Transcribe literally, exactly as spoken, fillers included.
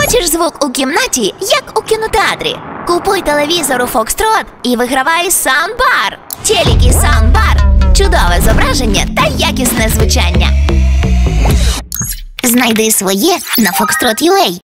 Хочеш звук у кімнаті, як у кінотеатрі? Купуй телевізор у Foxtrot і вигравай саундбар. Телекі саундбар. Чудове зображення та якісне звучання. Знайди своє на Foxtrot точка ю а.